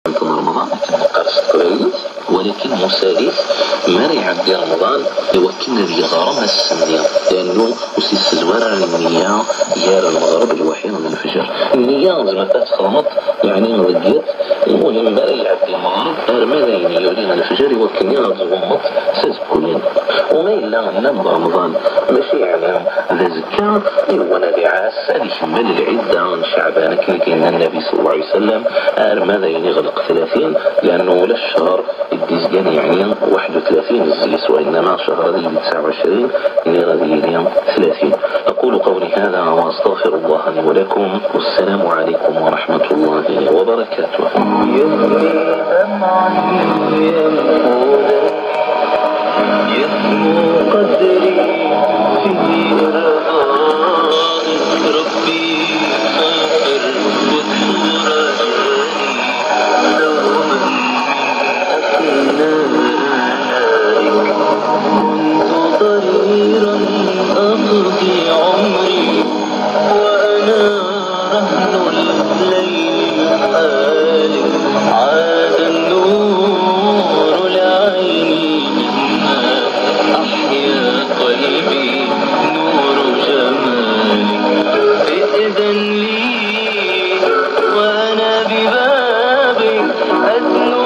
انتظر رمضان قرص كويس ولكن مسالس ما يعدي رمضان يوكلنا ذي غرام السنية لأنه وسيس زوار النية يا المغرب الوحيد من الفجر النية زي ما تخلمت يعني مغديت المهم ما يعدي المغرب ماذا يولينا الفجر يوكلني غمط ساز كلين وما إلا نبدا رمضان ماشي يعني ذا زكاة وانا بعاس هذه شمال العدة شعبان كان النبي صلى الله عليه وسلم ماذا يعني غلق 30 لأنه ولا الشهر الديزجان يعني 31 الزيس وإنما شهر ذي 29 يعني غادي 30. أقول قولي هذا وأستغفر الله لي ولكم والسلام عليكم ورحمة الله وبركاته. يسمو قدري في رضائك ربي فاغفر وثور جاني دوما أثنائك كنت ضريرا أقضي عمري وأنا رهن الليل الحالي عاد النور لعيني مما أحيا قلبي نور جمالك إذن لي وأنا ببابك أدنو